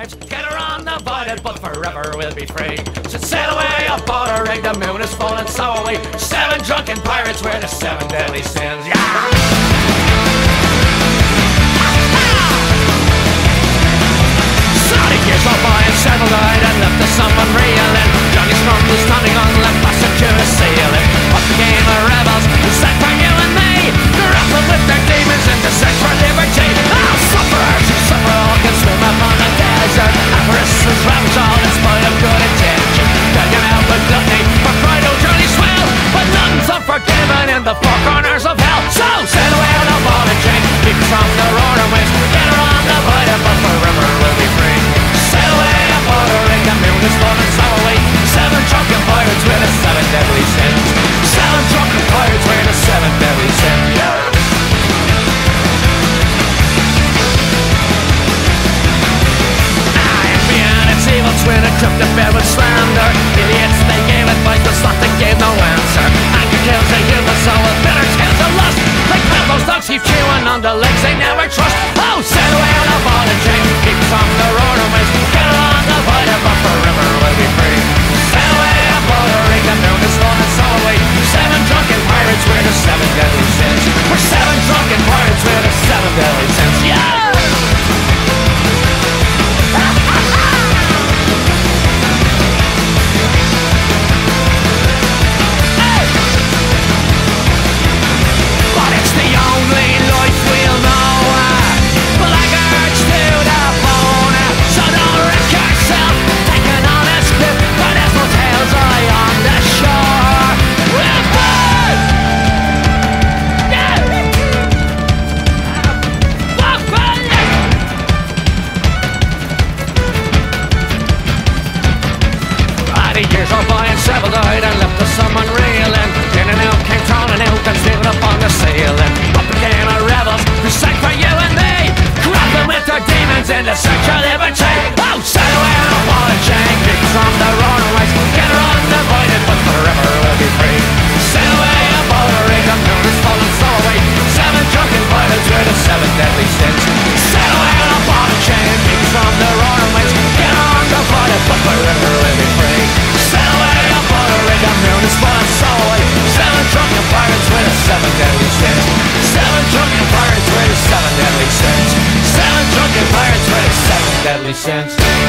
pirates, get her undivided, but forever we'll be free. So sail away aboard a rig, the moon is full and so are we. 7 drunken pirates wear the 7 deadly sins, Sorry, years are by and several died and left us someone reeling. Johnny Storm was standing on left passenger sailing. Up became the rebels who set for you and me, grappling with their demons in the search for liberty. Oh, sufferers who suffer all can swim upon the desert. Avarice is ravaged all in spite of good intention. Begging out with gluttony for pride, oh journey swell, but none's unforgiven in the four corners of hell. So sail away on a ball and chain, keep from the roaring winds, get her on the bite, but forever we'll be free. Sail away aboard a rig, the moon is full and so are we. 7 drunken pirates with the 7 deadly sins. 7 drunken pirates with the 7 deadly sins, Evil twin had tripped the bed with slander. Idiots, they gave advice, but sloth, they gave no answer. Anger kills the human soul with bitter tales of lust. Like those dogs keep chewing on the legs they never trust. Oh, sail away on a ball and chain, keep from the roaring winds, get along the void, but forever we'll be free. Sail away aboard a rig, the moon is full and so are we. 7 drunken pirates wear the 7 deadly sins. We're 7 drunken pirates wear the 7 deadly sins, Years are by and several died and left us someone reeling. In and out came town and out and stealing up on the sailing. Up became the rebels who sang for you and me, grappling with their demons in the search of liberty. Oh, sail away on a ball and chain, kick from the roaring waves, get her undivided, but forever we'll be free. Sail away aboard a rig, the moon is full and so are we. 7 drunken pirates with the 7 deadly sins. Sail away on a ball and chain, kick from the roaring waves, get her undivided, but forever we'll be free. Sail away aboard a rig, the moon is full and so are we. 7 drunken pirates with the 7 deadly sins. 7 drunken pirates with the 7 deadly sins. 7 drunken pirates with the 7 deadly sins.